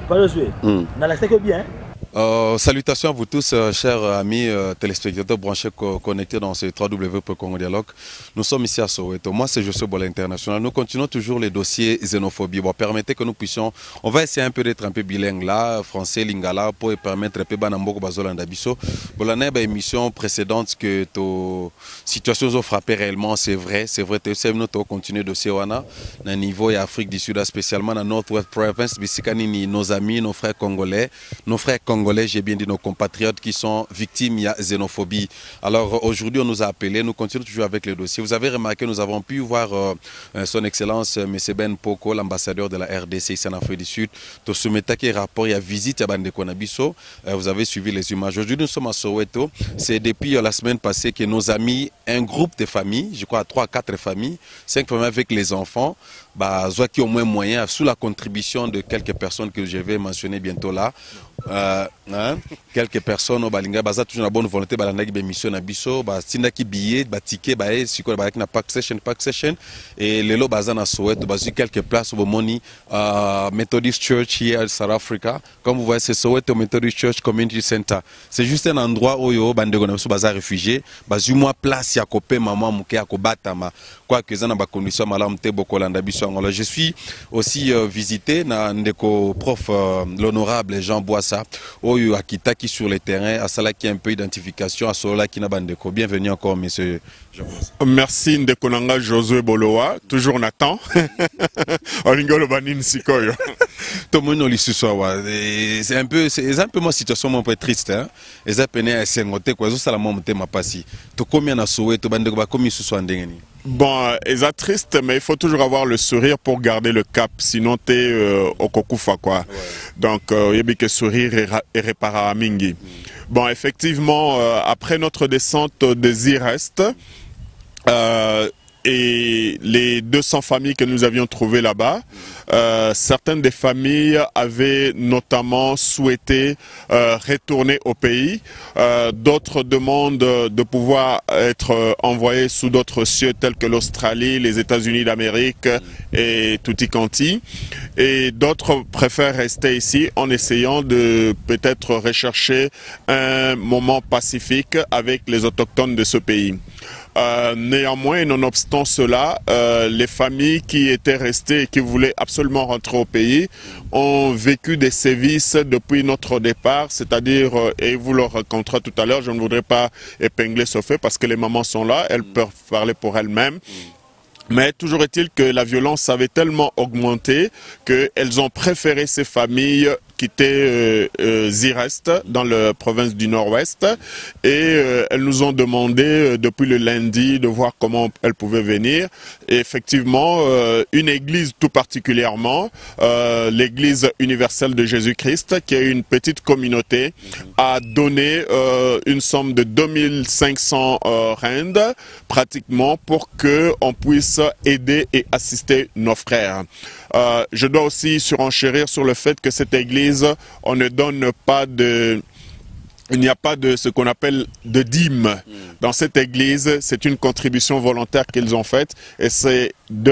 Pas de jouer. Dans la que bien. Salutations à vous tous, chers amis téléspectateurs branchés connectés dans ce www.congo Dialogue. Nous sommes ici à Soweto. Moi, c'est José Bola International. Nous continuons toujours les dossiers xénophobie. Bon, permettez que nous puissions. On va essayer un peu d'être un peu bilingue là, français, lingala, pour permettre un peu Banamboko Bazolanda Biso. Bon, la émission précédente que ta situation ont frappé réellement, c'est vrai. C'est vrai, nous avons continué le dossier Wana, dans le niveau et Afrique du Sud, spécialement dans Northwest Province, Bisikani, nos amis, nos frères congolais, j'ai bien dit nos compatriotes qui sont victimes de xénophobie. Alors aujourd'hui, on nous a appelés, nous continuons toujours avec le dossier. Vous avez remarqué, nous avons pu voir son Excellence M. Ben Poko, l'ambassadeur de la RDC ici en Afrique du Sud, tout ce qui rapport à visite à Bandeko Nabiso. Vous avez suivi les images. Aujourd'hui, nous sommes à Soweto. C'est depuis la semaine passée que nos amis, un groupe de familles, je crois 3-4 familles, 5 familles avec les enfants, qui ont moins moyen, sous la contribution de quelques personnes que je vais mentionner bientôt là. Quelques personnes au Balinga, toujours la bonne volonté, mission na biso, tinda ki billet, ticket, siko na pack session, et les lots bazana Soweto, quelques places au Moni, Methodist Church here in South Africa. Comme vous voyez, c'est Soweto Methodist Church Community Center. C'est juste un endroit où yo bande na biso baza réfugié, moi place ya kopé maman muke ya kobatama, quoi que zana ba condition malam te bokolanda biso. Alors je suis aussi visité na ndeko prof l'honorable Jean Boissa, Oyo Akitaki sur le terrain, à cela qui est un peu identification, à cela qui n'a pas de co. Bienvenue encore, monsieur Jean Boissa. Merci Ndekonanga Josué Boloa, toujours Nathan. Olingolo Banin Sikoyo. Tout le monde c'est un peu ma situation un peu triste. Et ça peine à s'engoter quoi, ça la monte ma passi. Tu combien na souhait, tu bande comme ils se sont endengni. Bon, c'est triste, mais il faut toujours avoir le sourire pour garder le cap, sinon tu es au kokufa quoi. Ouais. Donc, il y a que sourire et réparer à Mingi. Bon, effectivement, après notre descente des Irest, et les 200 familles que nous avions trouvées là-bas, certaines des familles avaient notamment souhaité retourner au pays. D'autres demandent de pouvoir être envoyés sous d'autres cieux tels que l'Australie, les États-Unis d'Amérique et tutti quanti. Et d'autres préfèrent rester ici en essayant de peut-être rechercher un moment pacifique avec les autochtones de ce pays. Néanmoins, nonobstant cela, les familles qui étaient restées et qui voulaient absolument rentrer au pays ont vécu des sévices depuis notre départ, c'est-à-dire, et vous le raconterez tout à l'heure, je ne voudrais pas épingler ce fait parce que les mamans sont là, elles peuvent parler pour elles-mêmes. Mais toujours est-il que la violence avait tellement augmenté qu'elles ont préféré ces familles quitter Zirest dans la province du Nord-Ouest et elles nous ont demandé depuis le lundi de voir comment elles pouvaient venir. Et effectivement, une église tout particulièrement, l'église universelle de Jésus-Christ, qui est une petite communauté, a donné une somme de 2500 rand pratiquement pour qu'on puisse aider et assister nos frères. Je dois aussi surenchérir sur le fait que cette église, on ne donne pas de... Il n'y a pas de ce qu'on appelle de dîme. Dans cette église, c'est une contribution volontaire qu'ils ont faite et c'est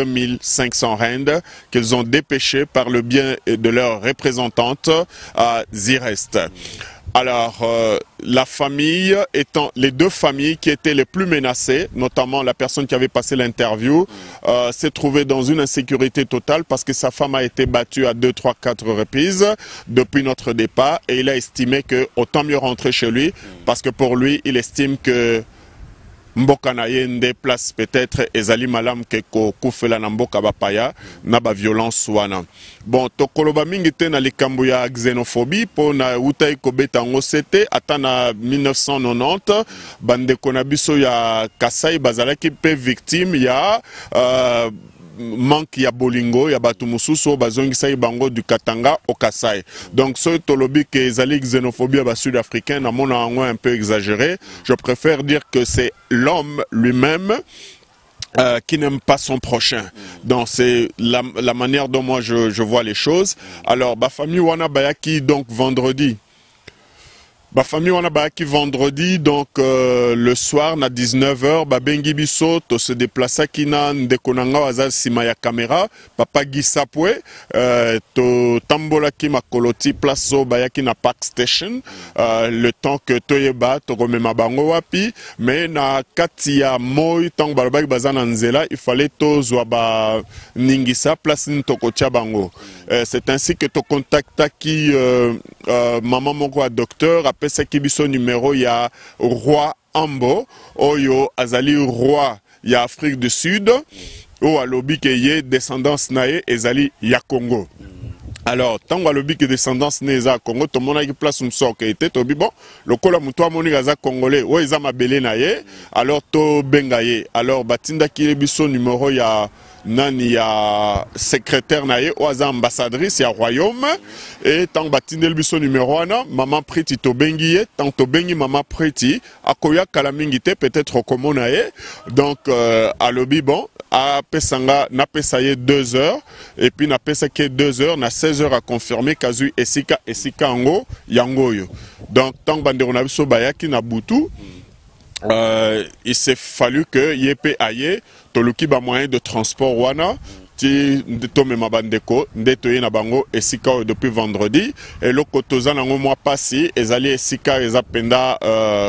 2500 rand qu'ils ont dépêché par le bien de leur représentante à Zirest. Alors, la famille étant, les deux familles qui étaient les plus menacées, notamment la personne qui avait passé l'interview, s'est trouvée dans une insécurité totale parce que sa femme a été battue à 2, 3, 4 reprises depuis notre départ et il a estimé que autant mieux rentrer chez lui parce que pour lui, il estime que mboka na yende place peut-être ezali malam ke ko kufela na mboka bapaya na ba violence wana. Bon, tokoloba mingi te na likambo ya xénophobie po na utai ko betango sete ata na 1990 bandeko na biso ya Kasai bazalaki pe victime ya manque ya bolingo ya batu mususu bazongisa bango du Katanga au Kasai. Donc ce tolobi que ezali xénophobie ba sud-africain na mona un peu exagéré, je préfère dire que c'est l'homme lui-même qui n'aime pas son prochain. Donc c'est la manière dont moi je vois les choses. Alors ba famille wana bayaki donc vendredi Ba famille on a ba qui vendredi donc le soir na 19h ba bengi biso to se déplacer qui na ndekonanga waza sima ya caméra papa Gisapwe to tambola ki makoloti place so ba yaki na Park Station le temps que toyeba to komema bango wapi mais na kati ya moy tant balobaki bazana nzela il fallait to zwa ba ningisa place ntoko tia bango c'est ainsi que to contacta qui maman moko a docteur après ce qui biso numéro ya roi Ambo oyo azali roi ya Afrique du Sud ou alobi ke ye descendance nae ezali ya Congo. Alors, tant que le descendance n'est à Congo, tout le monde a une place où sort qui était, bon, le col à moutoua moni gaza congolais, ou ils ont ma belé naye, alors to bengaye, alors batinda qui est biso numéro ya nani ya secrétaire naye, ou aza ambassadrice ya royaume, et tant batinda le biso numéro 1, maman priti to bengiye, tant to bengi maman priti, akoya kalamingite peut-être comme naye, donc à l'obi bon. A pesanga na pesaye 2 heures et puis na pesake 2 heures na 16 heures à confirmer kazu esika ango yangoyo. Donc tant bandero na biso bayaki na butu il s'est fallu que yep aye toluki ba moyen de transport wana ti tome mabandeko ndeto ye na bango esika depuis vendredi et lokotoza nango moi passé ezali esika ezapenda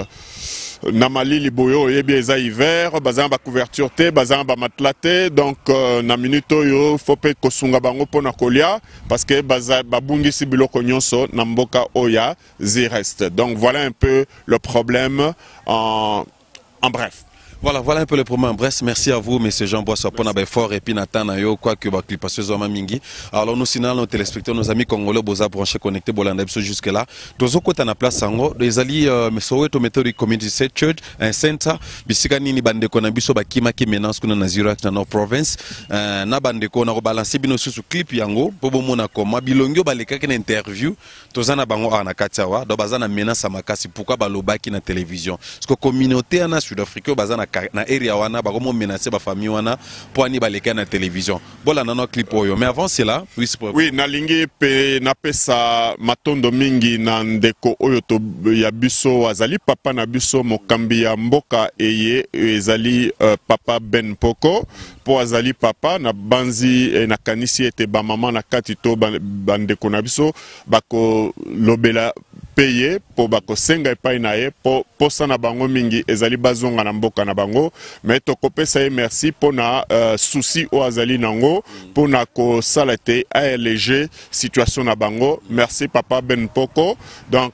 na malili boyo yebi eza hiver bazana ba couverture te bazana ba matelas te donc na minute oyo faut pe kosunga bango pona kolia parce que babungisi biloko nyonso na mboka oya zireste. Donc voilà un peu le problème en bref. Voilà un peu le problème. Bref, merci à vous, monsieur Jean Boisseau, pour notre effort et puis Nathan Ayo, quoi que votre clipation soit mingi. Alors nous signalons nos téléspectateurs, nos amis congolais, boza branchés connectés, bolanda jusque là. Tous côté na place sango, des alliés, mesowe to Methodist Community Church, un center, bisika nini bandeko na biso bakima ki menace kuna na Zurich na North Province, na bandeko na rebalancer bino sur clip yango, pobo mona koma bilongyo baleka ki na interview, tozana bango na katiawa, do bazana menace makasi pourquoi balobaki na télévision. Parce que communauté na Sud-Afrique bazana na area wana ba comment menacer ba famille wana pour ani baleka na télévision bola na no clip oyo mais avant cela oui na lingi pe na pesa matondo mingi na ndeko oyo to ya biso azali papa na biso mokambi ya mboka eye ezali papa Ben Poko po azali papa na banzi na kanisi ete ba mama na kati to bandeko na biso bako lobela payer pour bako senga epai na ye po sana bango mingi ezali bazonga na mboka na bango mais to kopesa ye merci pour na souci o azali nango pour na ko salate alléger situation na bango. Merci papa Ben Poko donc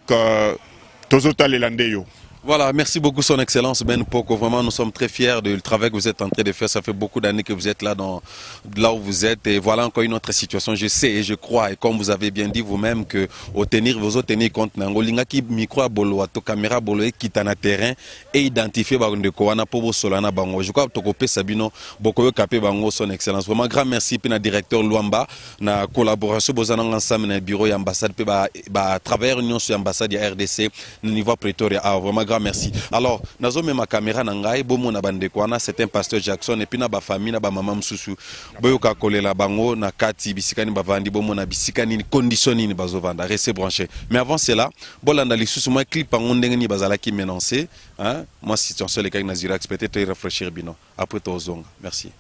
tozota lelande yo. Voilà, merci beaucoup son excellence Ben Poko. Vraiment, nous sommes très fiers du travail que vous êtes en train de faire. Ça fait beaucoup d'années que vous êtes là où vous êtes. Et voilà encore une autre situation. Je sais et je crois, et comme vous avez bien dit vous-même, que au tenir, vous au tenir compte, Nangolinga qui micro bolo, to caméra bolo, qui est en terrain et identifier de Koana pour Solana Bango. Je crois que Tokopé Sabino, Boko Kapé Bango, son excellence. Vraiment, grand merci pour le directeur Luamba, na collaboration, bozana ensemble na bureau et ambassade, travers l'union sur ambassade de RDC, niveau Pretoria. Vraiment, merci. Alors, nazo me ma caméra nangai bomo na bande kwana c'est un pasteur Jackson et puis na ba famille na ba maman msusu boyoka kolela bango na kati bisikani bavandi bomo na bisikani ni condition ni bazovanda restez branché. Mais avant cela, bolanda lisusu moi clip bango ndenge ni bazala ki menancer hein moi situation les kay na Zurich peut-être réfléchir bino après tozonga. Merci.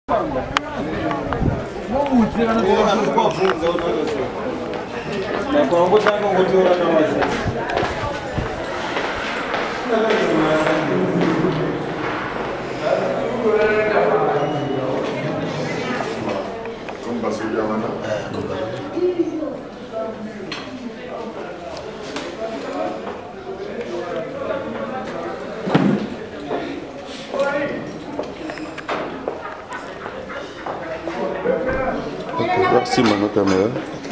Merci Mano Caméra.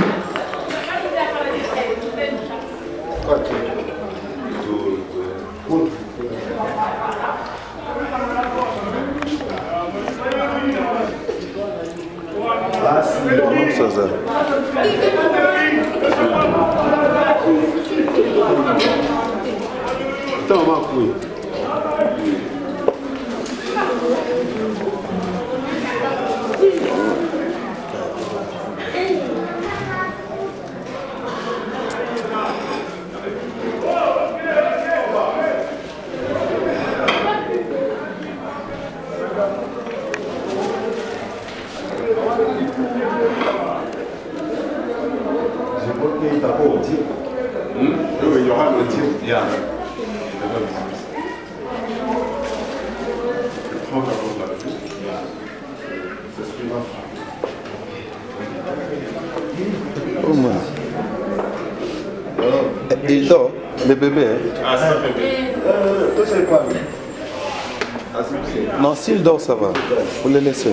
Il y aura le type. Oh moi. Il dort, le bébé. Ah, c'est un bébé. Non, s'il dort, ça va. Vous le laissez.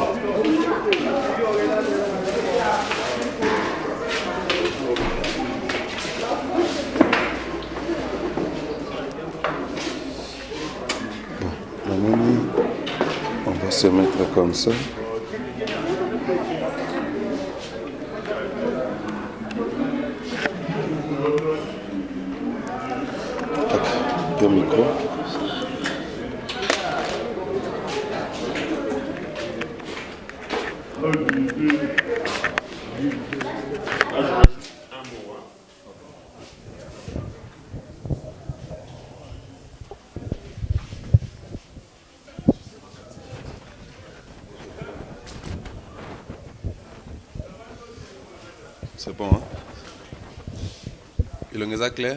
On va se mettre comme ça. Le micro. C'est bon, hein? Il est clair?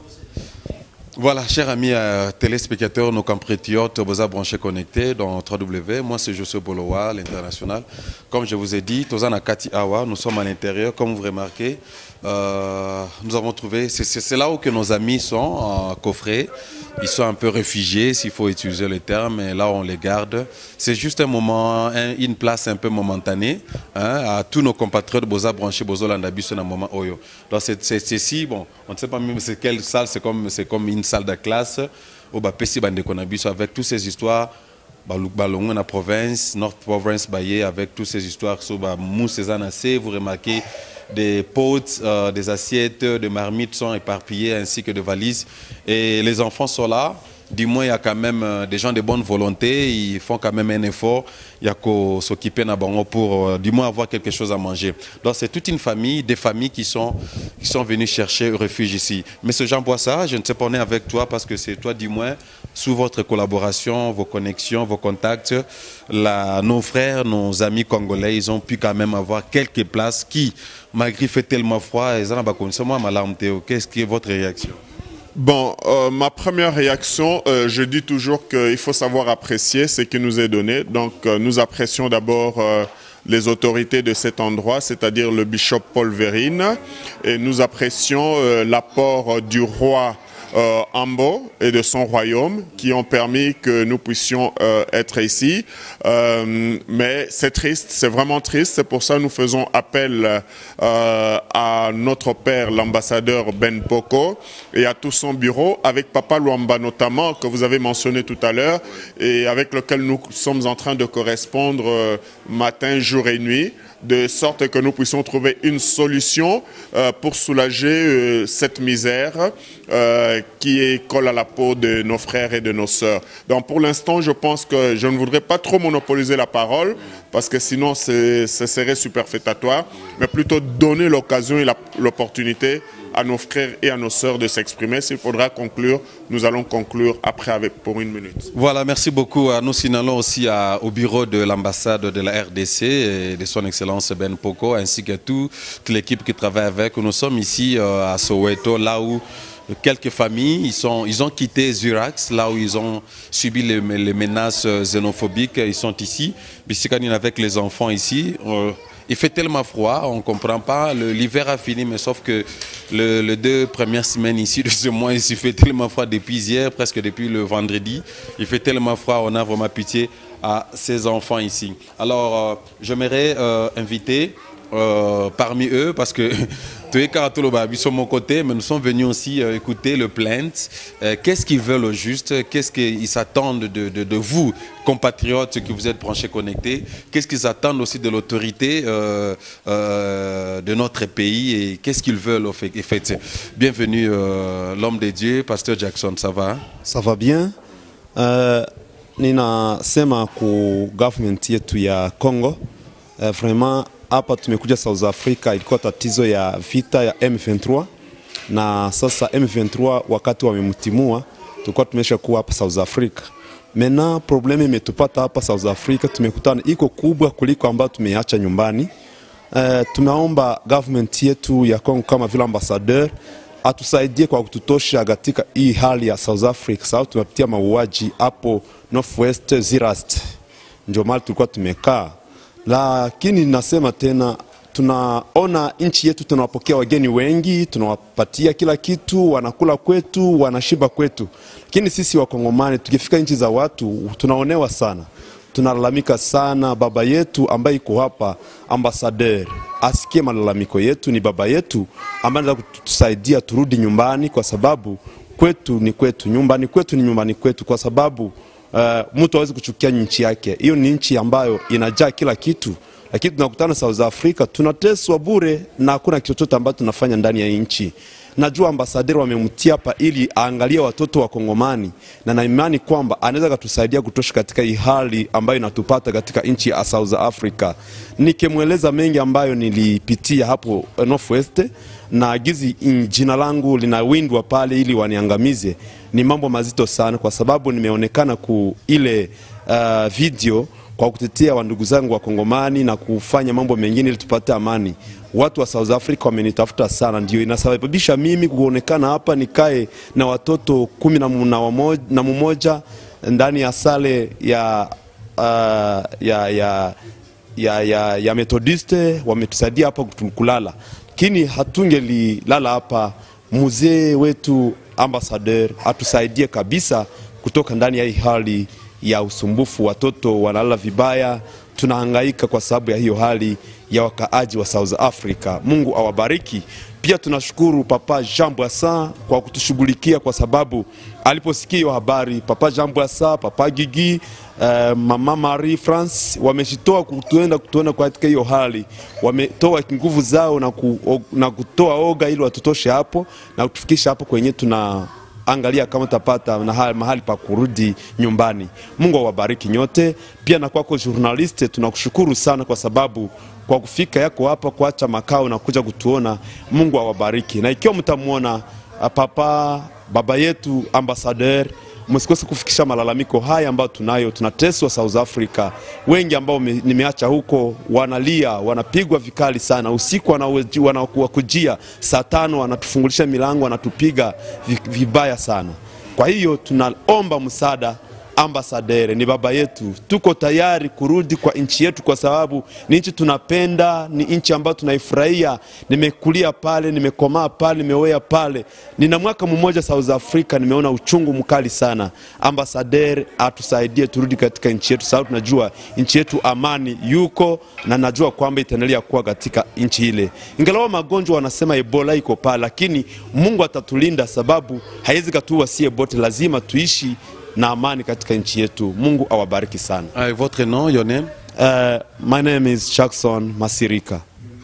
Voilà, chers amis téléspectateurs, nos compatriotes, vous avez branché connectés dans 3W. Moi, c'est José Bolowa, l'international. Comme je vous ai dit, Tozana Kati Awa, nous sommes à l'intérieur. Comme vous remarquez, nous avons trouvé, c'est là où que nos amis sont coffrés. Ils sont un peu réfugiés, s'il faut utiliser le terme, et là on les garde. C'est juste un moment, une place un peu momentanée, hein, à tous nos compatriotes Boza branchés, Bozo Landabi, un moment Oyo. Donc c'est ici, bon, on ne sait pas même c'est quelle salle, c'est comme une salle de classe, au Bapessi Bandekonabiso, avec toutes ces histoires. Balongo na province, North Province Baye, avec toutes ces histoires sur Mousse et vous remarquez des potes, des assiettes, des marmites sont éparpillées ainsi que des valises. Et les enfants sont là. Du moins, il y a quand même des gens de bonne volonté. Ils font quand même un effort. Il y a qu'à s'occuper pour du moins avoir quelque chose à manger. Donc, c'est toute une famille, des familles qui sont venues chercher refuge ici. Monsieur Jean Boissard, je ne sais pas, on est avec toi parce que c'est toi, du moins, sous votre collaboration, vos connexions, vos contacts, nos frères, nos amis congolais, ils ont pu quand même avoir quelques places qui, malgré qu'il fait tellement froid, qu'est-ce qui est votre réaction? Bon, ma première réaction, je dis toujours qu'il faut savoir apprécier ce qui nous est donné. Donc, nous apprécions d'abord les autorités de cet endroit, c'est-à-dire le bishop Paul Verine, et nous apprécions l'apport du roi Ambo et de son royaume qui ont permis que nous puissions être ici. Mais c'est triste, c'est vraiment triste. C'est pour ça que nous faisons appel à notre père, l'ambassadeur Ben Poko, et à tout son bureau, avec Papa Luamba notamment, que vous avez mentionné tout à l'heure, et avec lequel nous sommes en train de correspondre matin, jour et nuit, de sorte que nous puissions trouver une solution pour soulager cette misère qui colle à la peau de nos frères et de nos sœurs. Donc pour l'instant, je pense que je ne voudrais pas trop monopoliser la parole, parce que sinon ce serait superfétatoire, mais plutôt donner l'occasion et l'opportunité à nos frères et à nos sœurs de s'exprimer. S'il faudra conclure, nous allons conclure après pour 1 minute. Voilà, merci beaucoup. Nous signalons aussi au bureau de l'ambassade de la RDC et de son excellence Ben Poko, ainsi que toute l'équipe qui travaille avec. Nous sommes ici à Soweto, là où quelques familles, ils ont quitté Zurax, là où ils ont subi les menaces xénophobiques. Ils sont ici. Bissikani avec les enfants ici. Il fait tellement froid, on ne comprend pas. L'hiver a fini, mais sauf que les 2 premières semaines ici de ce mois, il fait tellement froid depuis hier, presque depuis le vendredi. Il fait tellement froid, on a vraiment pitié à ces enfants ici. Alors, j'aimerais inviter parmi eux, parce que ils sont de mon côté, mais nous sommes venus aussi écouter le plainte. Qu'est-ce qu'ils veulent au juste? Qu'est-ce qu'ils s'attendent de vous, compatriotes qui vous êtes branchés connectés? Qu'est-ce qu'ils attendent aussi de l'autorité de notre pays et qu'est-ce qu'ils veulent au fait? Bienvenue l'homme de Dieu, Pasteur Jackson, ça va? Ça va bien. Ninasema ku government yetu ya Congo, vraiment hapa tumekuja South Africa, ilikuwa tatizo ya vita ya M23 na sasa M23 wakati wamemtimua tulikuwa tumesha kuwa hapa South Africa. Mena problemi imetupata hapa South Africa, tumekutana iko kubwa kuliko ambayo tumeacha nyumbani. Tunaomba government yetu ya Congo kama vile ambassadeur atusaidie kwa kututosha katika hii hali ya South Africa, sababu tunapitia mauaji hapo Northwest Zirast. Ndio mahali tulikuwa tumekaa. Lakini nasema tena, tunaona nchi yetu tunawapokea wageni wengi, tunawapatia kila kitu, wanakula kwetu, wanashiba kwetu. Lakini sisi Wakongomani tukifika nchi za watu tunaonewa sana. Tunalalamika sana. Baba yetu ambaye iko hapa, ambassadeur, asikie malalamiko yetu. Ni baba yetu ambaye anataka kutusaidia turudi nyumbani, kwa sababu kwetu ni kwetu, nyumbani kwetu ni nyumbani kwetu, kwa sababu mtu hawezi kuchukia nchi yake. Hiyo ni nchi ambayo inajaa kila kitu. Lakini tunakutana South Africa, tunateswa bure na hakuna kitu chochote ambacho tunafanya ndani ya nchi. Najua ambassadeur wamemtia hapa ili aangalie watoto wa Kongomani, na na imani kwamba anaweza kutusaidia kutosha katika hii hali ambayo inatupata katika nchi ya South Africa. Nikemweleza mengi ambayo nilipitia hapo Northwest, na gizi jina langu linawindwa pale ili waniangamize. Ni mambo mazito sana, kwa sababu nimeonekana ku ile video kwa kutetea wandugu zangu wa Kongomani na kufanya mambo mengine ili tupate amani. Watu wa South Africa wamenitafuta sana, ndio inasababisha mimi kuonekana hapa nikae na watoto 11 ndani ya sale ya Methodiste. Wametusaidia hapa kulala, lakini hatungelilala hapa. Mzee wetu ambassadeur atusaidie kabisa kutoka ndani ya hii hali ya usumbufu. Watoto wanalala vibaya, tunahangaika kwa sababu ya hiyo hali ya wakaaji wa South Africa. Mungu awabariki. Pia tunashukuru Papa Jean Boissin kwa kutushughulikia, kwa sababu aliposikia hiyo habari, Papa Jean Boissin, Papa Gigi, Mama Marie France wameshitoa kutuona katika hiyo hali. Wametoa nguvu zao na kutoa oga ili watutoshe hapo na kutufikisha hapo kwenye angalia kama tapata na mahali pa kurudi nyumbani. Mungu awabariki nyote. Pia na kwako journaliste, tunakushukuru sana kwa sababu kwa kufika yako hapa, kuacha makao na kuja kutuona. Mungu awabariki. Na ikiwa mtamuona baba yetu ambassadeur, msikose kufikisha malalamiko haya ambayo tunateswa South Africa. Wengi ambao nimeacha huko wanalia, wanapigwa vikali sana. Usiku wanakujia saa 5 wanatufungulisha milango, wanatupiga vibaya sana. Kwa hiyo tunaomba msaada. Ambassadeur ni baba yetu, tuko tayari kurudi kwa nchi yetu, kwa sababu ni nchi tunapenda, ni nchi ambayo tunaifurahia. Nimekulia pale, nimekomaa pale, nimewea pale. Nina mwaka mmoja South Africa, nimeona uchungu mkali sana. Ambassadeur atusaidie turudi katika nchi yetu, sababu tunajua nchi yetu amani yuko, na najua kwamba itaendelea kuwa katika nchi ile. Ingawa magonjwa wanasema Ebola iko pale, lakini Mungu atatulinda, sababu haiwezi katuua si Ebola. Lazima tuishi na amani katika nchi yetu. Mungu awabariki sana. Votre nom, your name? My name is Jackson Masirika.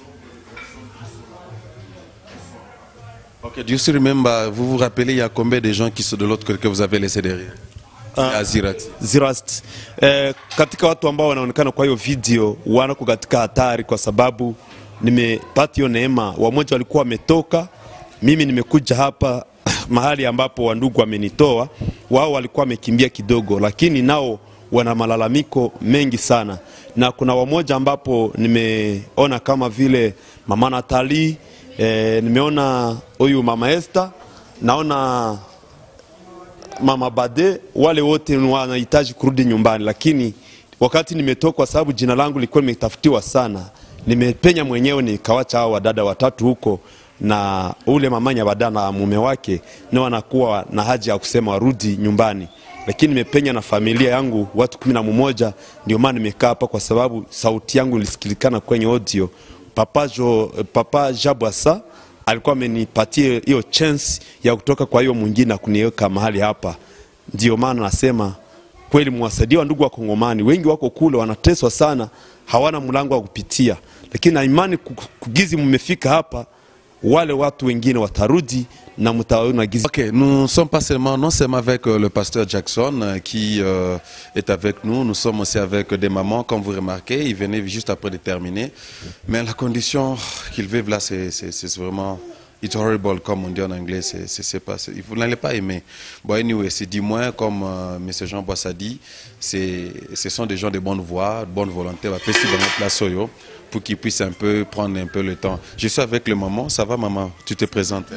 Okay, do you still remember, vous vous rappelez, il y a combien de gens qui sont de l'autre côté que vous avez laissé derrière? À Zirast. Katika watu ambao wanaonekana kwa hiyo video wanako katika hatari, kwa sababu nimepata hiyo neema. Wamoja walikuwa wametoka mimi nimekuja hapa mahali ambapo wandugu wamenitoa. Wao walikuwa wamekimbia kidogo, lakini nao wana malalamiko mengi sana. Na kuna wamoja ambapo nimeona kama vile mama Natali, nimeona huyu mama Esther, naona mama Bade, wale wote wanahitaji kurudi nyumbani. Lakini wakati nimetoka, kwa sababu jina langu lilikuwa limetafutiwa sana, nimepenya mwenyewe nikawacha hao wadada watatu huko, na ule mama Nyabada na mume wake nao wanakuwa na haja ya kusema warudi nyumbani. Lakini nimepenya na familia yangu watu 11, ndio maana nimekaa hapa, kwa sababu sauti yangu ilisikilikana kwenye audio. Papa Jabwasa alikuwa amenipatia hiyo chance ya kutoka kwa hiyo mwingine na kuniweka mahali hapa. Ndio maana nasema kweli mwasaidie ndugu wa Kongomani, wengi wako kule wanateswa sana, hawana mlango wa kupitia. Lakini na imani kugizi mmefika hapa, wale watu wengine watarudi na mtaona gizi. Ok, nous sommes pas seulement, non seulement avec le pasteur Jackson qui est avec nous, nous sommes aussi avec des mamans, comme vous remarquez, ils venaient juste après de terminer. Mais la condition qu'ils vivent là, c'est vraiment, it's horrible, comme on dit en anglais, vous n'allez pas aimer. Bon, anyway, c'est du moins, comme M. Jean Boissa dit, ce sont des gens de bonne voix, de bonne volonté, pour qu'ils puissent un peu prendre un peu le temps. Je suis avec le maman. Ça va, maman? Tu te présentes?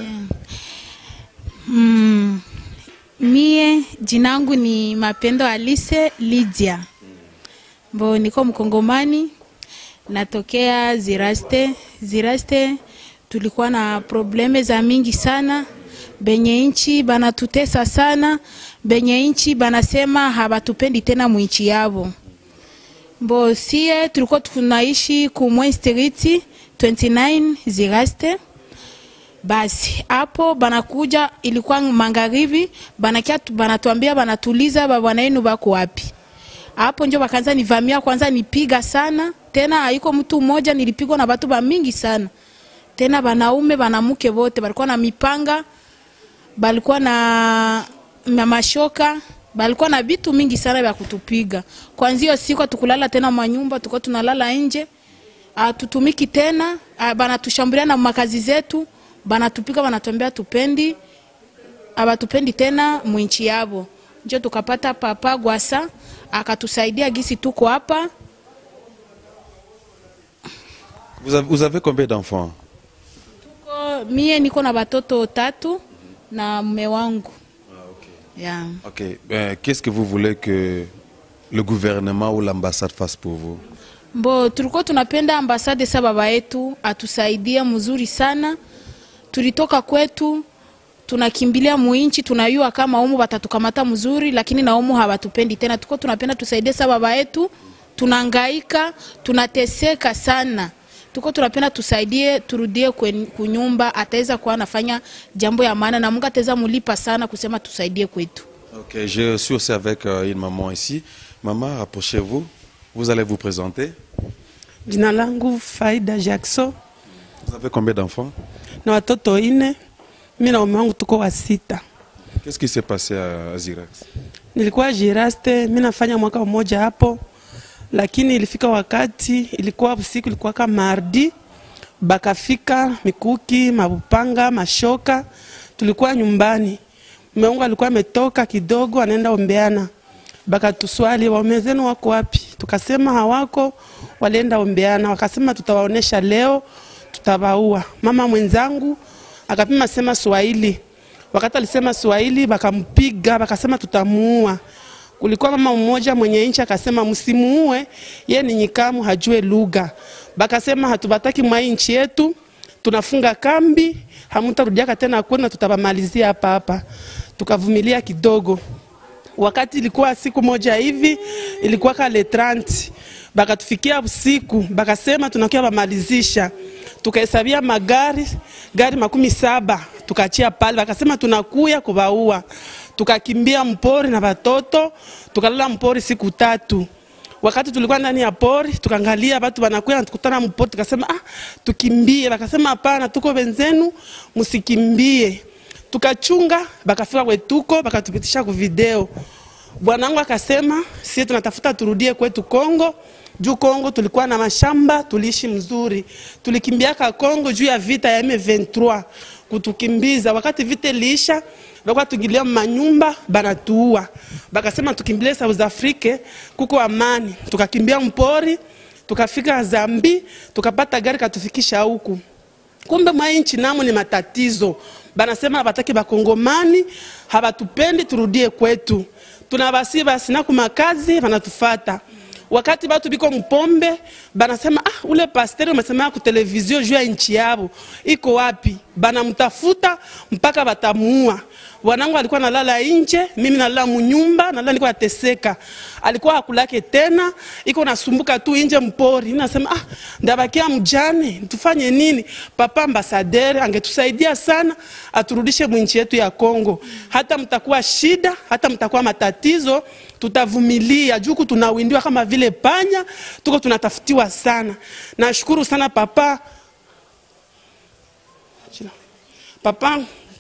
Mie jinangu ni Mapendo Alice Lydia. Bo niko Mkongomani, natokea Ziraste. Tulikuwa na probleme za mingi sana. Benye inchi banatutesa sana. Benye inchi banasema habatupendi tena muinchi yabo. Bo sie tulikuwa tunaishi kumwe street 29 Ziraste. Basi hapo banakuja, ilikuwa magharibi, banatuambia banatuliza bwana yenu bako wapi. Hapo ndio bakaanza nivamia, kwanza nipiga sana. Tena haiko mtu mmoja, nilipigwa na watu mingi sana. Tena banaume banamuke wote balikuwa na mipanga, balikuwa na mashoka, balikuwa na vitu mingi sana vya kutupiga. Kwanza siku tukulala tena manyumba, tulikuwa tunalala nje. Tutumiki tena, banatushambulia na makazi zetu, banatupika, banatuambia tupendi, abatupendi tena mwinchi yabo. Ndio tukapata Papa Gwasa akatusaidia gisi tuko hapa. Vous avez combien d'enfants? Mie niko na batoto 3 na mume wangu. Ok. Yeah. Ok. Qu'est-ce que vous voulez que le gouvernement ou l'ambassade fasse pour vous? Bo tulikuwa tunapenda ambassade sa baba yetu atusaidia mzuri sana. Tulitoka kwetu tunakimbilia muinchi, tunayua kama umu batatukamata mzuri, lakini na umu hawatupendi tena. Tulikuwa tunapenda tusaidie sa baba yetu, tunangaika, tunateseka sana. Tulikuwa tunapenda tusaidie, turudie kunyumba, ataweza kuwa anafanya jambo ya maana na Mungu ataweza mulipa sana kusema tusaidie kwetu. Ok, je suis aussi avec une maman ici. Maman, approchez-vous. Vous allez vous présenter. Jina langu Faida Jackson. Vous avez combien d'enfants? Na watoto 4. Mimi na mume wangu tuko wa 6. Qu'est-ce qui s'est passé à Zirax? Nilikuwa Ziraste, mimi nafanya mwaka mmoja hapo. Lakini ilifika wakati, ilikuwa usiku, ilikuwa kama mardi, bakafika mikuki, mabupanga, mashoka. Tulikuwa nyumbani. Mume wangu alikuwa ametoka kidogo anaenda ombeana. Bakatuswali, waume zenu wako wapi? Tukasema hawako, walienda ombeana. Wakasema tutawaonesha leo, tutawaua. Mama mwenzangu akapima sema Swahili. Wakati alisema Swahili bakampiga, bakasema tutamuua. Kulikuwa mama mmoja mwenye inchi akasema msimuue, yeye ni nyikamu hajue lugha. Bakasema hatubataki mwa inchi yetu, tunafunga kambi, hamutarudia tena kwenda, tutabamalizia hapa hapa. Tukavumilia kidogo. Wakati ilikuwa siku moja hivi, ilikuwa kale 30. Bakatufikia usiku, bakasema tunakia bamalizisha. Tukahesabia gari 17, tukachia pale, bakasema tunakuya kubaua. Tukakimbia mpori na watoto, tukalala mpori siku 3. Wakati tulikuwa ndani ya pori, tukaangalia watu wanakuya na tukutana mpori, tukasema tukimbie. Bakasema hapana, tuko wenzenu, msikimbie. Tukachunga, bakafika kwetuko, bakatupitisha ku video. Bwanangu akasema sisi tunatafuta turudie kwetu Kongo, Juu Kongo tulikuwa na mashamba, tuliishi mzuri. Tulikimbiaka Kongo juu ya vita ya M23 kutukimbiza. Wakati vita iliisha, bakwa tugilia manyumba banatuua. Bakasema tukimbilie South Africa kuko amani. Tukakimbia mpori, tukafika Zambi, tukapata gari katufikisha huku. Kumbe mwa nchi namo ni matatizo. Banasema abataki bakongomani, habatupendi turudie kwetu. Tunabasi basi na kumakazi banatufata. Wakati batu biko mpombe, banasema ule pasteri umesema ku televizio juu ya nchi yabo. Iko wapi? Banamtafuta mpaka batamuua. Wanangu alikuwa nalala nje, mimi nalala munyumba, nalala niko nateseka. Alikuwa hakulake tena, iko nasumbuka tu nje mpori. Nasema ndabakia mjane, tufanye nini? Papa ambasaderi angetusaidia sana, aturudishe mwinchi yetu ya Kongo. Hata mtakuwa shida, hata mtakuwa matatizo, tutavumilia. Juku tunawindiwa kama vile panya, tuko tunatafutiwa sana. Nashukuru sana papa. Papa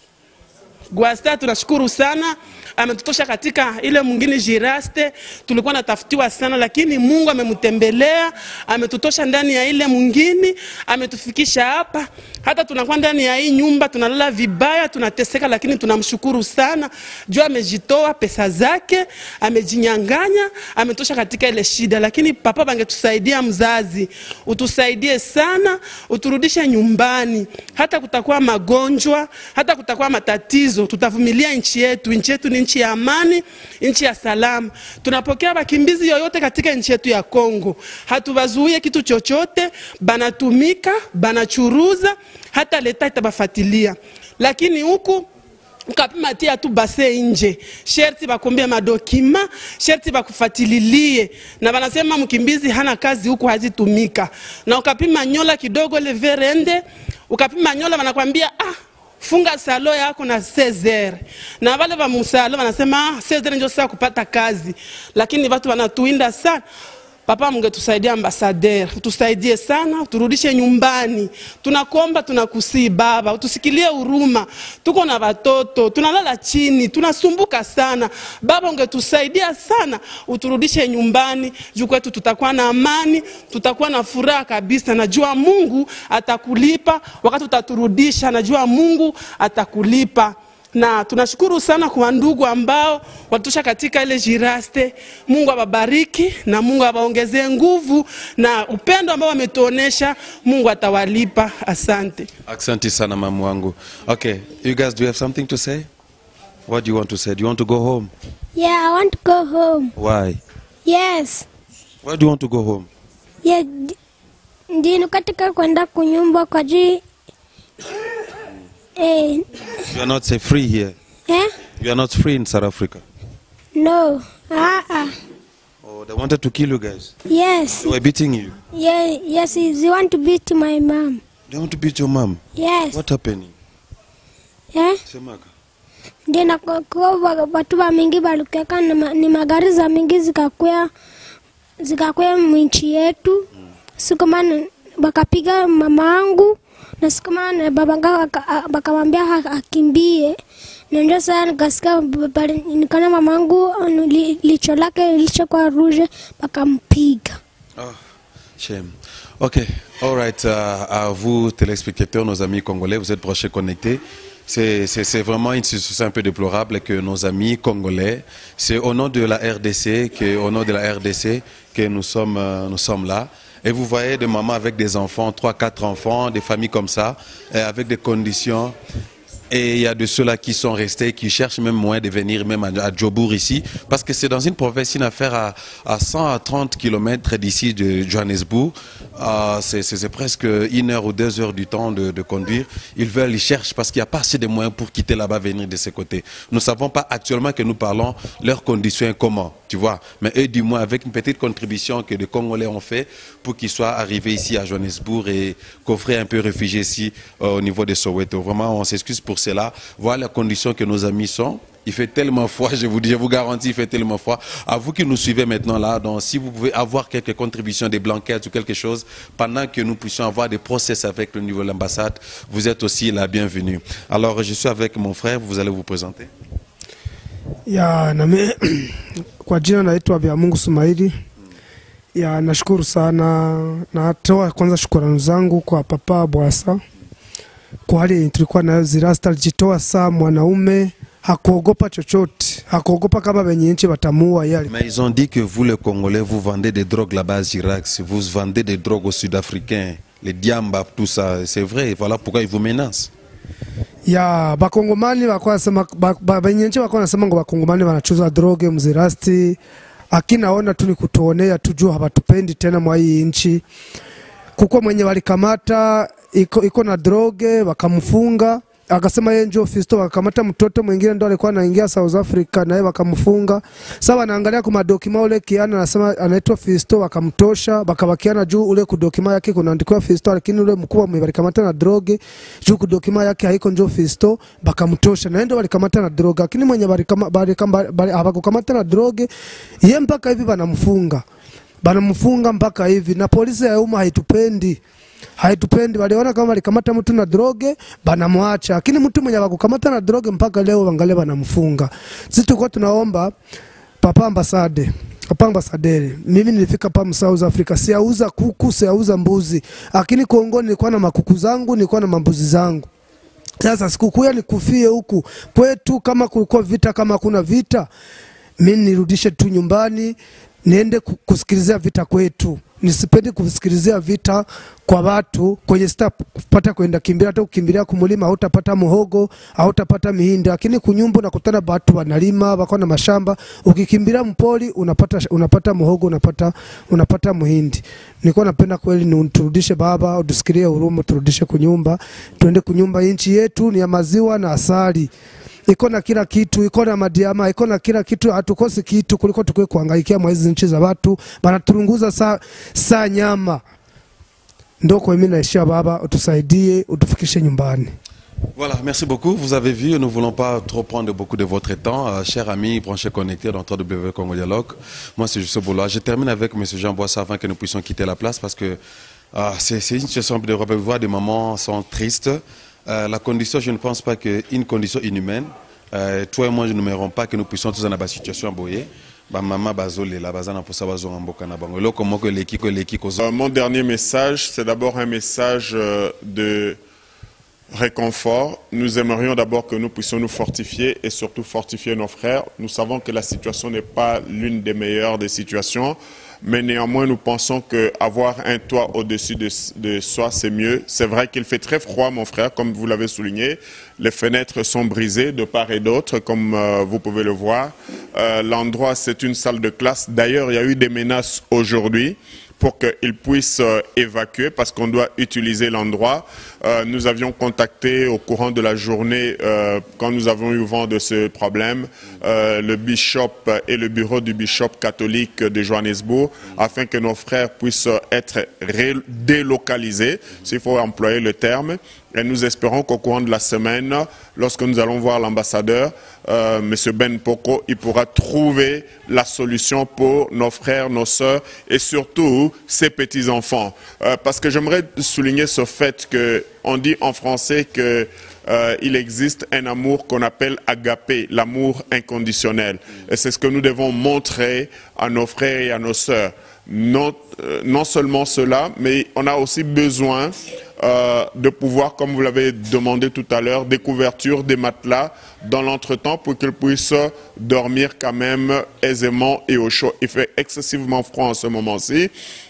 Gwasta tunashukuru sana, ametutosha katika ile mwingine Jiraste, tulikuwa natafutiwa sana lakini Mungu amemtembelea, ametutosha ndani ya ile mwingine, ametufikisha hapa. Hata tunakuwa ndani ya hii nyumba tunalala vibaya, tunateseka lakini tunamshukuru sana. Juu amejitoa pesa zake, amejinyanganya, ametosha katika ile shida. Lakini papa bangetusaidia mzazi, utusaidie sana, uturudishe nyumbani. Hata kutakuwa magonjwa, hata kutakuwa matatizo, tutavumilia nchi yetu. Nchi yetu ni nchi ya amani, nchi ya salama. Tunapokea wakimbizi yoyote katika nchi yetu ya Kongo. Hatubazuie kitu chochote, banatumika, banachuruza, hata leta itabafatilia. Lakini huku ukapima tia tu base nje, sherti bakombea madokima, sherti bakufatililie. Na banasema mkimbizi hana kazi huku hazitumika. Na ukapima nyola kidogo le verende, ukapima nyola wanakuambia funga salo yako na 16h. Na wale wa musalo wanasema 16h ndio saa kupata kazi. Lakini watu wanatuinda sana. Papa mngetusaidia ambasaderi, tusaidie sana, turudishe nyumbani. Tunakomba, tunakusii baba, utusikilie huruma. Tuko na watoto, tunalala chini, tunasumbuka sana. Baba ungetusaidia sana, uturudishe nyumbani. Juu kwetu tutakuwa na amani, tutakuwa na furaha kabisa. Najua Mungu atakulipa wakati utaturudisha, najua Mungu atakulipa. Na tunashukuru sana kwa ndugu ambao watusha katika ile Jiraste. Mungu awabariki na Mungu awaongezee nguvu na upendo ambao wametuonesha. Mungu atawalipa. Asante. Asante sana mamu wangu. Okay, you guys, do you have something to say? What do you want to say? Do you want to go home? Yeah, I want to go home. Why? Yes. Why do you want to go home? Yeah, ndino katika kwenda kunyumba kwa jii. You are not free here. Eh? You are not free in South Africa. No. Oh, they wanted to kill you guys. Yes. They were beating you. Yeah. Yes. They want to beat my mom. They want to beat your mom. Yes. What happened? Eh? Semaka. Ndina kwa watu wa mingi balukeka ni magari za mingi zikakwea mwinchi yetu. Siku maana bakapiga mamangu. Na siku maana babanga bakamwambia akimbie. Na ndio sana nikasikia nikana mamangu licho lake lichokuwa rouge bakampiga. Oh, shame. Ok, all right. À vous téléspectateurs, nos amis congolais, vous êtes branchés connectés. C'est vraiment une situation un peu déplorable que nos amis congolais, c'est au nom de la RDC que nous sommes là. Et vous voyez des mamans avec des enfants, 3-4 enfants, des familles comme ça, avec des conditions. Et il y a de ceux-là qui sont restés, qui cherchent même moyen de venir même à Djobour ici. Parce que c'est dans une province, une affaire à 130 km d'ici de Johannesburg. C'est presque 1 heure ou 2 heures du temps de conduire. Ils cherchent parce qu'il n'y a pas assez de moyens pour quitter là-bas, venir de ce côté. Nous ne savons pas actuellement que nous parlons, leurs conditions et comment, tu vois. Mais eux, du moins, avec une petite contribution que les Congolais ont fait pour qu'ils soient arrivés ici à Johannesburg et coffrer un peu réfugiés ici au niveau de Soweto. Vraiment, on s'excuse pour cela. Voilà les conditions que nos amis sont. Il fait tellement froid, je vous garantis, il fait tellement froid. À vous qui nous suivez maintenant là, donc si vous pouvez avoir quelques contributions, des blanquettes ou quelque chose, pendant que nous puissions avoir des process avec le niveau de l'ambassade, vous êtes aussi la bienvenue. Alors, je suis avec mon frère, vous allez vous présenter. Kwa jina naitwa Biamungu Sumaili. Ya, nashukuru sana. Natoa kwanza shukrani zangu kwa Papa Bwasa kwa hali tulikuwa nayo. Zirasta alijitoa saa mwanaume, hakuogopa chochote, hakuogopa kama wenye nchi watamua yale. Mais ils ont dit que vous les Congolais vous vendez des drogues là-bas à Zirax, vous vendez des drogues aux Sud-Africains, les diamba, tout ça, c'est vrai, voilà pourquoi ils vous menacent. Ya, bakongomani wakwa sema wenye nchi wakwa nasema ngo bakongomani wanachuza droge mzirasti. Akinaona tu ni kutuonea, tujua hawatupendi tena mwa hii nchi. Kuko mwenye walikamata iko na droge wakamfunga, akasema yeye ndio Fisto. Wakamata mtoto mwingine ndo alikuwa anaingia South Africa na yeye wakamfunga. Sasa wanaangalia kwa dokima ule Kiana anasema anaitwa Fisto, wakamtosha, wakabakiana juu ule kudokima yake kunaandikwa Fisto, lakini ule mkubwa walikamata na droge juu kudokima yake haiko ndio Fisto, wakamtosha na ndio walikamata na droge. Lakini mwenye hawakukamata na droge yeye mpaka hivi banamfunga mpaka hivi, na polisi ya umma haitupendi. Waliona kama walikamata mtu na droge banamwacha, lakini mtu mwenye wakukamata na droge mpaka leo wangale banamfunga. Sisi tulikuwa tunaomba Papa Ambasaderi, mimi nilifika pa South Africa, siauza kuku, siauza mbuzi, lakini Kongo nilikuwa na makuku zangu, nilikuwa na mambuzi zangu. Sasa sikukuya nikufie huku kwetu, kama kulikuwa vita, kama kuna vita mimi nirudishe tu nyumbani niende kusikilizia vita kwetu. Nisipendi kusikilizia vita kwa watu kwenye kupata kwenda kimbia, hata kukimbilia kumulima hautapata muhogo, hautapata mihindi, lakini kunyumbu nakutana watu wanalima, wako na mashamba, ukikimbilia mpoli unapata muhogo, unapata muhindi. Nilikuwa napenda kweli ni turudishe baba, utusikilie huruma, turudishe kunyumba, tuende kunyumba. Nchi yetu ni ya maziwa na asali. Iko na kila kitu, iko na madiama, iko na kila kitu, hatukosi kitu kuliko tukue kuhangaikia mwa hizi nchi za watu. Banaturunguza saa nyama. Ndio kwa mimi naishia baba, utusaidie, utufikishe nyumbani. Voilà, merci beaucoup. Vous avez vu, nous ne voulons pas trop prendre beaucoup de votre temps. Chers amis, branchés connectés dans 3W Congo Dialogue. Moi, c'est Justin Bolois. Je termine avec M. Jean Boissa avant que nous puissions quitter la place parce que c'est une situation de voir des moments sont tristes. La condition, je ne pense pas qu'une condition inhumaine, toi et moi, nous n'aimerons pas que nous puissions tous dans la situation boyer. Mon dernier message, c'est d'abord un message de réconfort. Nous aimerions d'abord que nous puissions nous fortifier et surtout fortifier nos frères. Nous savons que la situation n'est pas l'une des meilleures des situations. Mais néanmoins, nous pensons qu'avoir un toit au-dessus de soi, c'est mieux. C'est vrai qu'il fait très froid, mon frère, comme vous l'avez souligné. Les fenêtres sont brisées de part et d'autre, comme vous pouvez le voir. L'endroit, c'est une salle de classe. D'ailleurs, il y a eu des menaces aujourd'hui pour qu'ils puissent évacuer parce qu'on doit utiliser l'endroit. Nous avions contacté au courant de la journée, quand nous avons eu vent de ce problème, le bishop et le bureau du bishop catholique de Johannesburg, afin que nos frères puissent être délocalisés, s'il faut employer le terme. Et nous espérons qu'au courant de la semaine, lorsque nous allons voir l'ambassadeur, M. Ben Poko, il pourra trouver la solution pour nos frères, nos sœurs et surtout ces petits-enfants. Parce que j'aimerais souligner ce fait qu'on dit en français que il existe un amour qu'on appelle agapé, l'amour inconditionnel. Et c'est ce que nous devons montrer à nos frères et à nos sœurs. Non seulement cela, mais on a aussi besoin de pouvoir, comme vous l'avez demandé tout à l'heure, des couvertures, des matelas dans l'entretemps pour qu'ils puissent dormir quand même aisément et au chaud. Il fait excessivement froid en ce moment-ci.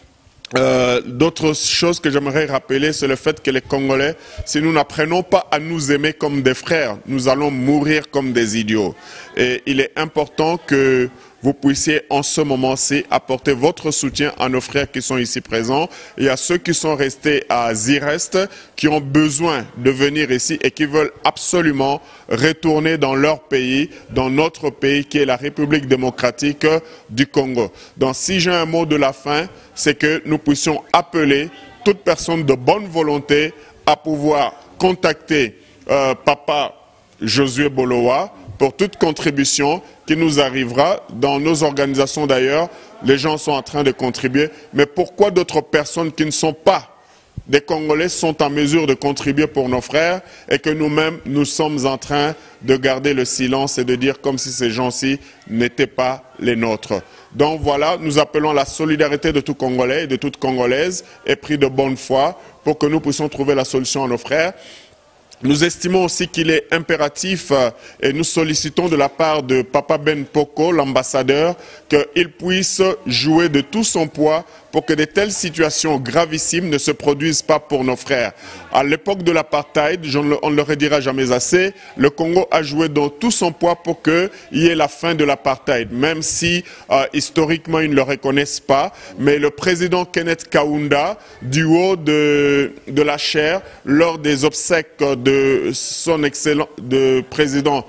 D'autres choses que j'aimerais rappeler, c'est le fait que les Congolais, si nous n'apprenons pas à nous aimer comme des frères, nous allons mourir comme des idiots. Et il est important que vous puissiez en ce moment-ci apporter votre soutien à nos frères qui sont ici présents et à ceux qui sont restés à Zirest, qui ont besoin de venir ici et qui veulent absolument retourner dans leur pays, dans notre pays qui est la République démocratique du Congo. Donc si j'ai un mot de la fin, c'est que nous puissions appeler toute personne de bonne volonté à pouvoir contacter Papa Josué Bolowa pour toute contribution qui nous arrivera. Dans nos organisations d'ailleurs, les gens sont en train de contribuer. Mais pourquoi d'autres personnes qui ne sont pas des Congolais sont en mesure de contribuer pour nos frères et que nous-mêmes, nous sommes en train de garder le silence et de dire comme si ces gens-ci n'étaient pas les nôtres. Donc voilà, nous appelons à la solidarité de tout Congolais et de toute Congolaise et pris de bonne foi pour que nous puissions trouver la solution à nos frères. Nous estimons aussi qu'il est impératif et nous sollicitons de la part de Papa Ben Poko, l'ambassadeur, qu'il puisse jouer de tout son poids pour que de telles situations gravissimes ne se produisent pas pour nos frères. À l'époque de l'apartheid, on ne le redira jamais assez, le Congo a joué de tout son poids pour qu'il y ait la fin de l'apartheid, même si historiquement ils ne le reconnaissent pas. Mais le président Kenneth Kaunda, du haut de la chaire, lors des obsèques de son excellent président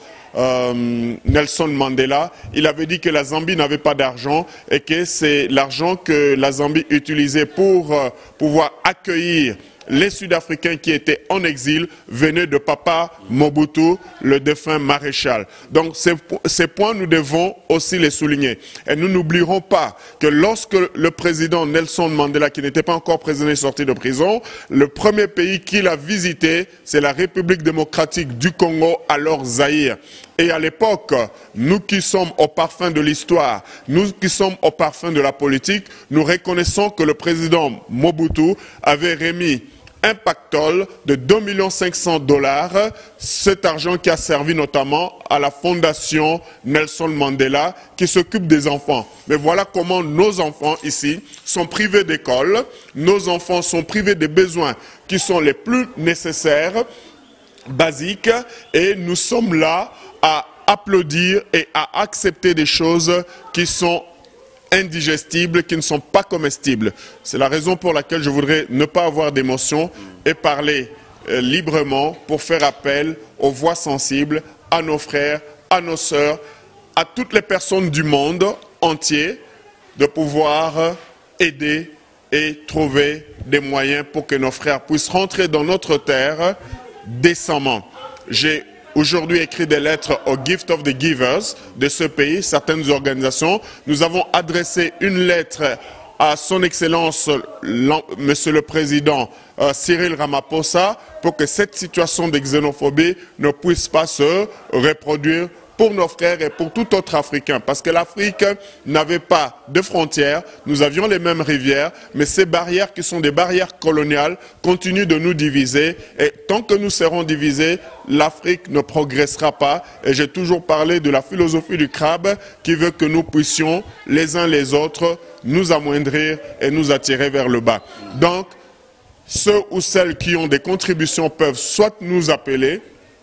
Nelson Mandela, il avait dit que la Zambie n'avait pas d'argent et que c'est l'argent que la Zambie utilisait pour pouvoir accueillir les Sud-Africains qui étaient en exil venaient de Papa Mobutu, le défunt maréchal. Donc ces points, nous devons aussi les souligner. Et nous n'oublierons pas que lorsque le président Nelson Mandela, qui n'était pas encore prisonnier sorti de prison, le premier pays qu'il a visité, c'est la République démocratique du Congo, alors Zaïre. Et à l'époque, nous qui sommes au parfum de l'histoire, nous qui sommes au parfum de la politique, nous reconnaissons que le président Mobutu avait remis un pactole de 2 500 000 $, cet argent qui a servi notamment à la fondation Nelson Mandela qui s'occupe des enfants. Mais voilà comment nos enfants ici sont privés d'école, nos enfants sont privés des besoins qui sont les plus nécessaires, basiques, et nous sommes là à applaudir et à accepter des choses qui sont indigestibles, qui ne sont pas comestibles. C'est la raison pour laquelle je voudrais ne pas avoir d'émotion et parler librement pour faire appel aux voix sensibles, à nos frères, à nos sœurs, à toutes les personnes du monde entier de pouvoir aider et trouver des moyens pour que nos frères puissent rentrer dans notre terre décemment. J'ai aujourd'hui écrit des lettres au Gift of the Givers de ce pays, certaines organisations. Nous avons adressé une lettre à son Excellence, Monsieur le Président Cyril Ramaphosa, pour que cette situation de xénophobie ne puisse pas se reproduire pour nos frères et pour tout autre Africain. Parce que l'Afrique n'avait pas de frontières, nous avions les mêmes rivières, mais ces barrières qui sont des barrières coloniales continuent de nous diviser. Et tant que nous serons divisés, l'Afrique ne progressera pas. Et j'ai toujours parlé de la philosophie du crabe qui veut que nous puissions, les uns les autres, nous amoindrir et nous attirer vers le bas. Donc, ceux ou celles qui ont des contributions peuvent soit nous appeler,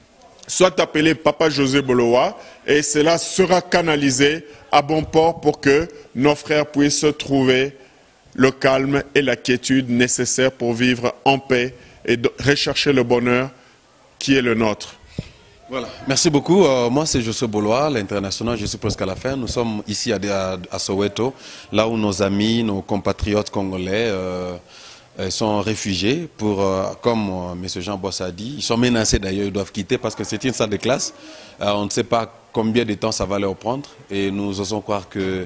soit appeler Papa José Bolowa, et cela sera canalisé à bon port pour que nos frères puissent trouver le calme et la quiétude nécessaires pour vivre en paix et rechercher le bonheur qui est le nôtre. Voilà. Merci beaucoup. Moi, c'est José Bolowa, l'international. Je suis presque à la fin. Nous sommes ici à Soweto, là où nos amis, nos compatriotes congolais sont réfugiés pour, comme M. Jean Boss a dit, ils sont menacés d'ailleurs, ils doivent quitter parce que c'est une salle de classe. On ne sait pas combien de temps ça va leur prendre et nous osons croire que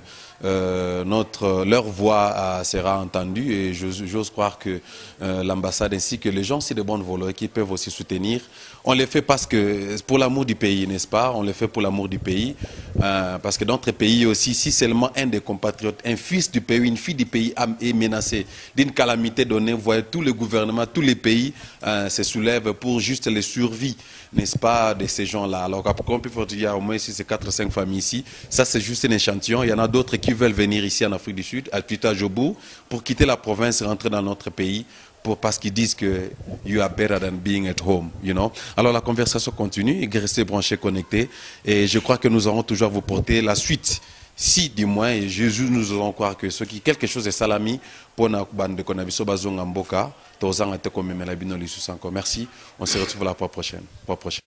leur voix sera entendue et j'ose croire que l'ambassade ainsi que les gens aussi de bonne volonté qui peuvent aussi soutenir. On les fait parce que pour l'amour du pays, n'est-ce pas? On les fait pour l'amour du pays parce que dans notre pays aussi, si seulement un des compatriotes, un fils du pays, une fille du pays est menacé d'une calamité donnée, vous voyez, tous les gouvernements, tous les pays se soulèvent pour juste les survies, n'est-ce pas, de ces gens-là. Alors qu'on peut dire au moins si c'est 4 ou 5 familles ici, ça c'est juste un échantillon. Il y en a d'autres qui veulent venir ici en Afrique du Sud, à Tuta-Jobu, pour quitter la province et rentrer dans notre pays, parce qu'ils disent que you are better than being at home, you know. Alors la conversation continue, restez branchés, connectés, et je crois que nous allons toujours vous porter la suite. Si du moins, et Jésus nous allons croire que ce qui quelque chose est salami pour na bande de konabiso bazonga mboka, tozanga te comme melabino lisus encore. Merci. On se retrouve la fois prochaine.